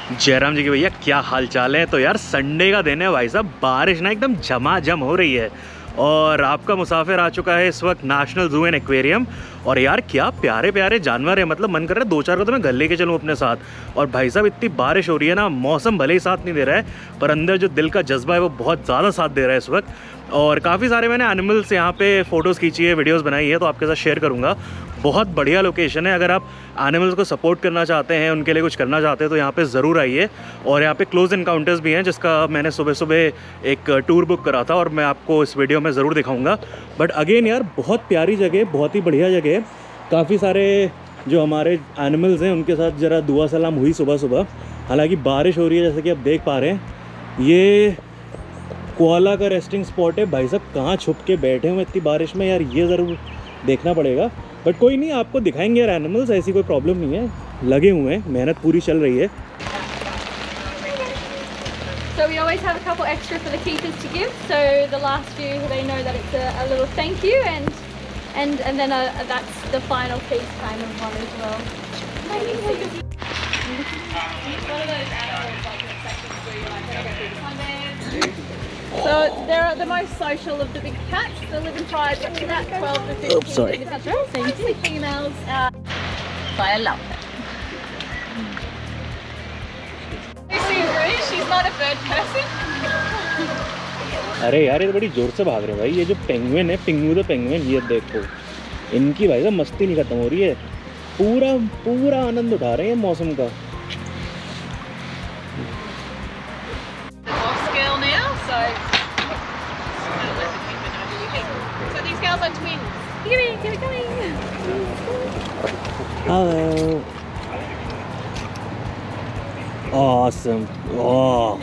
जयराम जी के भैया क्या हाल चाल है। तो यार संडे का दिन है भाई साहब, बारिश ना एकदम झमाझम हो रही है और आपका मुसाफिर आ चुका है इस वक्त नेशनल जू एंड एक्वेरियम। और यार क्या प्यारे प्यारे जानवर है, मतलब मन कर रहा है दो चार को तो मैं घर लेके चलूँ अपने साथ। और भाई साहब इतनी बारिश हो रही है ना, मौसम भले ही साथ नहीं दे रहा है पर अंदर जो दिल का जज्बा है वो बहुत ज़्यादा साथ दे रहा है इस वक्त। और काफ़ी सारे मैंने एनिमल्स यहाँ पे फ़ोटोज़ खींची है, वीडियोज़ बनाई है, तो आपके साथ शेयर करूँगा। बहुत बढ़िया लोकेशन है, अगर आप एनिमल्स को सपोर्ट करना चाहते हैं, उनके लिए कुछ करना चाहते हैं तो यहाँ पे ज़रूर आइए। और यहाँ पे क्लोज इनकाउंटर्स भी हैं जिसका मैंने सुबह सुबह एक टूर बुक करा था और मैं आपको इस वीडियो में ज़रूर दिखाऊंगा। बट अगेन यार बहुत प्यारी जगह, बहुत ही बढ़िया जगह है। काफ़ी सारे जो हमारे एनिमल्स हैं उनके साथ ज़रा दुआ सलाम हुई सुबह सुबह। हालांकि बारिश हो रही है जैसे कि आप देख पा रहे हैं। ये कोआला का रेस्टिंग स्पॉट है। भाई साहब कहाँ छुप के बैठे हुए इतनी बारिश में यार, ये ज़रूर देखना पड़ेगा। बट कोई नहीं, आपको दिखाएंगे यार एनिमल्स, ऐसी कोई प्रॉब्लम नहीं है, लगे हुए हैं, मेहनत पूरी चल रही है। So we always have a couple extra for the keepers to give. So the last few, they know that it's a little thank you, and then that's the final piece kind of one as well. So they're the most social of the big cats. They live in tribes of about 12 to 15 individuals. So mostly females. So I love them. She's not a bird person. अरे यार ये तो बड़ी जोर से भाग रहे हैं भाई। ये जो पेंगुइन है, पिंगू द पेंगुइन, ये देखो इनकी भाई साहब मस्ती नहीं खत्म हो रही है, पूरा पूरा आनंद उठा रहे हैं मौसम का। Hello. Awesome. Oh.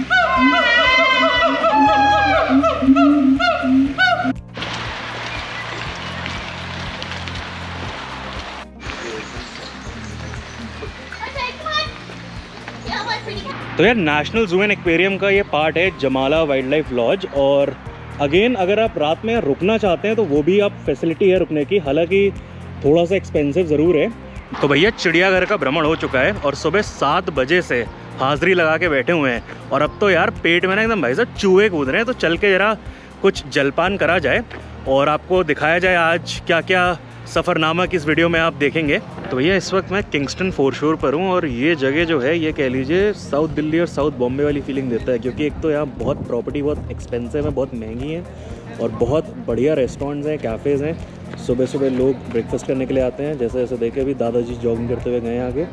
तो यार नेशनल जू एंड एक्वेरियम का ये पार्ट है जमाला वाइल्ड लाइफ लॉज। और अगेन अगर आप रात में रुकना चाहते हैं तो वो भी आप फैसिलिटी है रुकने की, हालांकि थोड़ा सा एक्सपेंसिव ज़रूर है। तो भैया चिड़ियाघर का भ्रमण हो चुका है और सुबह 7 बजे से हाज़िरी लगा के बैठे हुए हैं। और अब तो यार पेट में ना एकदम भाई साहब चूहे कूद रहे हैं, तो चल के ज़रा कुछ जलपान करा जाए और आपको दिखाया जाए आज क्या क्या सफ़रनामा किस वीडियो में आप देखेंगे। तो भैया इस वक्त मैं किंगस्टन फोरशोर पर हूँ और ये जगह जो है ये कह लीजिए साउथ दिल्ली और साउथ बॉम्बे वाली फीलिंग देता है, क्योंकि एक तो यहाँ बहुत प्रॉपर्टी बहुत एक्सपेंसिव है, बहुत महंगी है और बहुत बढ़िया रेस्टोरेंट्स हैं, कैफ़ेज़ हैं। सुबह सुबह लोग ब्रेकफास्ट करने के लिए आते हैं, जैसे जैसे देखे अभी दादाजी जॉगिंग करते हुए गए आगे।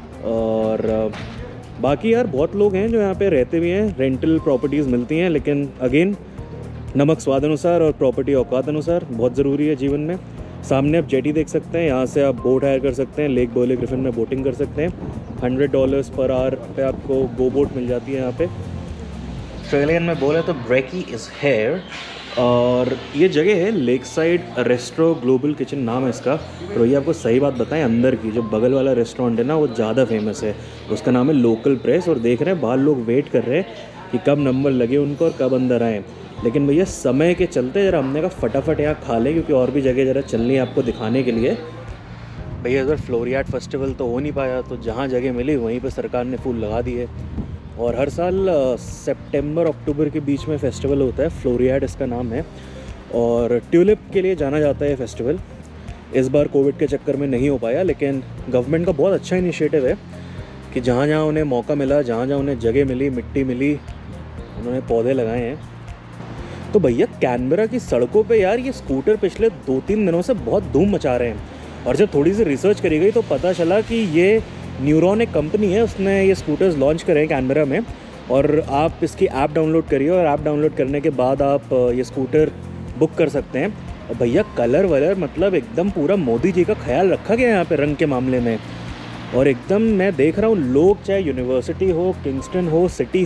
और बाकी यार बहुत लोग हैं जो यहाँ पे रहते भी हैं, रेंटल प्रॉपर्टीज़ मिलती हैं, लेकिन अगेन नमक स्वाद अनुसार और प्रॉपर्टी औकात अनुसार बहुत ज़रूरी है जीवन में। सामने आप जेटी देख सकते हैं, यहाँ से आप बोट हायर कर सकते हैं, लेक बोले ग्रिफिन में बोटिंग कर सकते हैं। $100 पर आवर पे आपको गो बोट मिल जाती है यहाँ पे। ऑस्ट्रेलियन में बोले तो ब्रेकी इज़ हेयर। और ये जगह है lake side restro global kitchen नाम है इसका। तो ये आपको सही बात बताएं, अंदर की जो बगल वाला रेस्टोरेंट है ना वो ज़्यादा फेमस है, उसका नाम है लोकल प्रेस। और देख रहे हैं बाहर लोग वेट कर रहे हैं कि कब नंबर लगे उनको और कब अंदर आएँ। लेकिन भैया समय के चलते ज़रा हमने कहा फटाफट यहाँ खा लें, क्योंकि और भी जगह ज़रा चलनी है आपको दिखाने के लिए। भैया इधर फ्लोरियाड फेस्टिवल तो हो नहीं पाया, तो जहाँ जगह मिली वहीं पे सरकार ने फूल लगा दिए। और हर साल सितंबर अक्टूबर के बीच में फ़ेस्टिवल होता है, फ्लोरियाड इसका नाम है। और ट्यूलिप के लिए जाना जाता है फेस्टिवल। इस बार कोविड के चक्कर में नहीं हो पाया, लेकिन गवर्नमेंट का बहुत अच्छा इनिशिएटिव है कि जहाँ जहाँ उन्हें मौका मिला, जहाँ जहाँ उन्हें जगह मिली, मिट्टी मिली, उन्होंने पौधे लगाए हैं। तो भैया कैनबरा की सड़कों पे यार ये स्कूटर पिछले 2-3 दिनों से बहुत धूम मचा रहे हैं। और जब थोड़ी सी रिसर्च करी गई तो पता चला कि ये न्यूरॉन एक कंपनी है, उसने ये स्कूटर्स लॉन्च करे हैं कैनबरा में। और आप इसकी ऐप डाउनलोड करिए और ऐप डाउनलोड करने के बाद आप ये स्कूटर बुक कर सकते हैं। और भैया कलर वलर मतलब एकदम पूरा मोदी जी का ख्याल रखा गया है यहाँ पे रंग के मामले में। और एकदम मैं देख रहा हूँ लोग चाहे यूनिवर्सिटी हो, किंगस्टन हो, सिटी हो,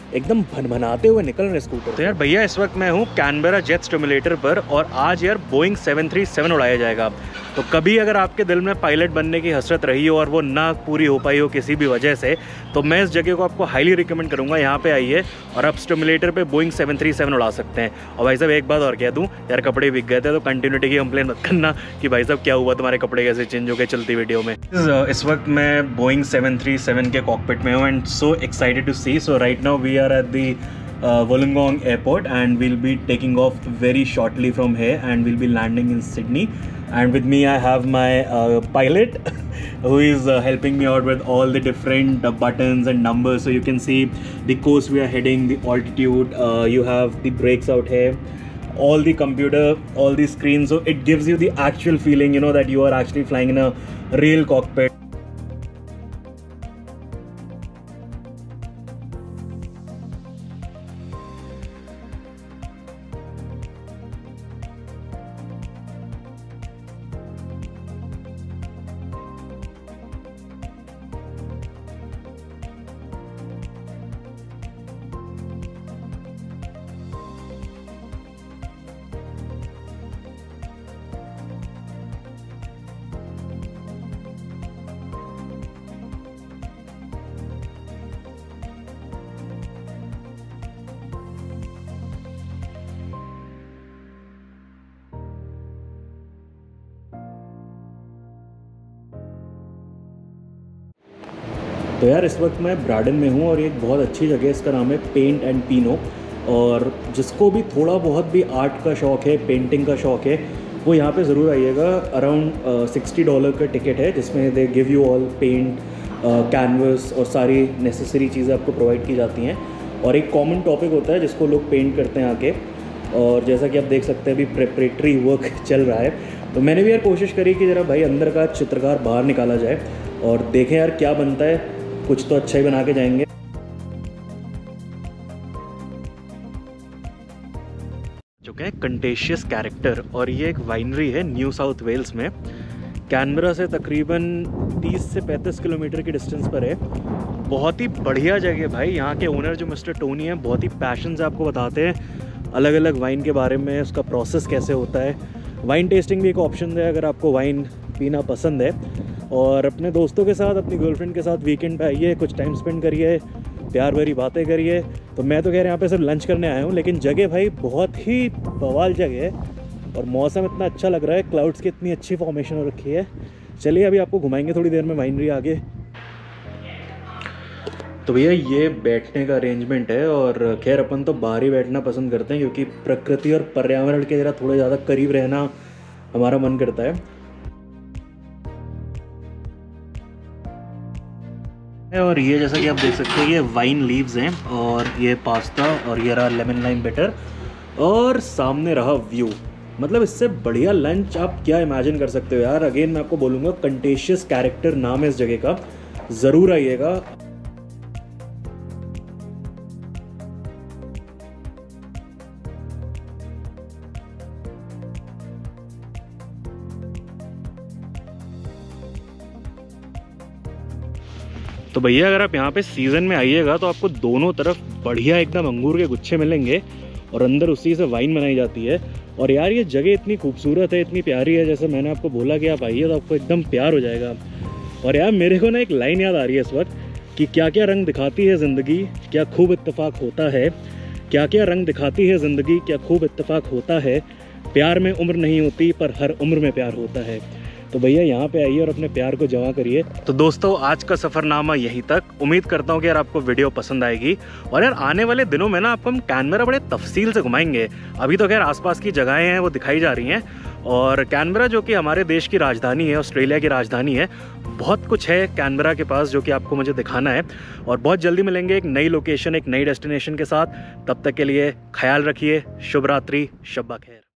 एकदम भनभनाते हुए निकल रहे स्कूटर। तो यार भैया इस वक्त मैं हूँ कैनबेरा जेट स्टिमुलेटर पर और आज यार बोइंग 737 उड़ाया जाएगा। तो कभी अगर आपके दिल में पायलट बनने की हसरत रही हो और वो ना पूरी हो पाई हो किसी भी वजह से, तो मैं इस जगह को आपको हाईली रिकमेंड करूँगा। यहाँ पे आइए और आप स्टिमुलेटर पे बोइंग 737 उड़ा सकते हैं। और भाई साहब एक बात और कह दूँ यार, कपड़े बिक गए थे तो कंटिन्यूटी की कंप्लेन मत करना कि भाई साहब क्या हुआ, तुम्हारे कपड़े कैसे चेंज हो गए चलती वीडियो में। इस वक्त मैं बोइंग 737 के कॉकपिट में हूँ and so excited to see. So right now we are at the Wollongong airport and we'll be taking off very shortly from here and we'll be landing in Sydney. And with me I have my pilot who is helping me out with all the different buttons and numbers. So you can see the course we are heading, the altitude, you have the brakes out here, all the computer, all the screens. So it gives you the actual feeling, you know, that you are actually flying in a real cockpit. तो यार इस वक्त मैं Brydon में हूँ और ये एक बहुत अच्छी जगह है, इसका नाम है पेंट एंड पिनो। और जिसको भी थोड़ा बहुत भी आर्ट का शौक़ है, पेंटिंग का शौक़ है, वो यहाँ पे ज़रूर आइएगा। अराउंड $60 का टिकट है जिसमें they give you all paint, canvas और सारी नेसेसरी चीज़ें आपको प्रोवाइड की जाती हैं। और एक कॉमन टॉपिक होता है जिसको लोग पेंट करते हैं आके। और जैसा कि आप देख सकते हैं अभी प्रेपरेटरी वर्क चल रहा है, तो मैंने भी यार कोशिश करी कि ज़रा भाई अंदर का चित्रकार बाहर निकाला जाए और देखें यार क्या बनता है, कुछ तो अच्छा ही बना के जाएंगे। जो क्या है कंटेशियस कैरेक्टर, और ये एक वाइनरी है न्यू साउथ वेल्स में। कैनबेरा से तकरीबन 30 से 35 किलोमीटर की डिस्टेंस पर है। बहुत ही बढ़िया जगह भाई। यहाँ के ओनर जो मिस्टर टोनी है बहुत ही पैशन से आपको बताते हैं अलग अलग वाइन के बारे में, उसका प्रोसेस कैसे होता है। वाइन टेस्टिंग भी एक ऑप्शन है अगर आपको वाइन पीना पसंद है। और अपने दोस्तों के साथ, अपनी गर्लफ्रेंड के साथ वीकेंड पे आइए, कुछ टाइम स्पेंड करिए, प्यार भरी बातें करिए। तो मैं तो कह रहा यहाँ पे सिर्फ लंच करने आया हूँ, लेकिन जगह भाई बहुत ही बवाल जगह है और मौसम इतना अच्छा लग रहा है, क्लाउड्स की इतनी अच्छी फॉर्मेशन हो रखी है। चलिए अभी आपको घुमाएंगे थोड़ी देर में वाइनरी आगे। तो भैया ये बैठने का अरेंजमेंट है और खैर अपन तो बाहर ही बैठना पसंद करते हैं क्योंकि प्रकृति और पर्यावरण के ज़रा थोड़े ज़्यादा करीब रहना हमारा मन करता है। और ये जैसा कि आप देख सकते हैं ये वाइन लीव्स हैं और ये पास्ता और ये रहा लेमन लाइम बटर और सामने रहा व्यू। मतलब इससे बढ़िया लंच आप क्या इमेजिन कर सकते हो यार। अगेन मैं आपको बोलूँगा कंटेशियस कैरेक्टर नाम है इस जगह का, ज़रूर आइएगा। तो भैया अगर आप यहाँ पे सीज़न में आइएगा तो आपको दोनों तरफ बढ़िया एकदम अंगूर के गुच्छे मिलेंगे और अंदर उसी से वाइन बनाई जाती है। और यार ये जगह इतनी खूबसूरत है, इतनी प्यारी है, जैसे मैंने आपको बोला कि आप आइए तो आपको एकदम प्यार हो जाएगा। और यार मेरे को ना एक लाइन याद आ रही है इस वक्त कि क्या क्या रंग दिखाती है ज़िंदगी, क्या खूब इत्तेफाक होता है। क्या क्या रंग दिखाती है ज़िंदगी, क्या खूब इत्तेफाक होता है। प्यार में उम्र नहीं होती पर हर उम्र में प्यार होता है। तो भैया यहाँ पे आइए और अपने प्यार को जमा करिए। तो दोस्तों आज का सफ़रनामा यहीं तक। उम्मीद करता हूँ कि यार आपको वीडियो पसंद आएगी और यार आने वाले दिनों में ना आपको हम कैनबेरा बड़े तफसील से घुमाएंगे। अभी तो खैर आसपास की जगहें हैं वो दिखाई जा रही हैं और कैनबेरा जो कि हमारे देश की राजधानी है, ऑस्ट्रेलिया की राजधानी है, बहुत कुछ है कैनबेरा के पास जो कि आपको मुझे दिखाना है। और बहुत जल्दी मिलेंगे एक नई लोकेशन, एक नई डेस्टिनेशन के साथ। तब तक के लिए ख्याल रखिए। शुभ रात्रि, शब्बा खैर।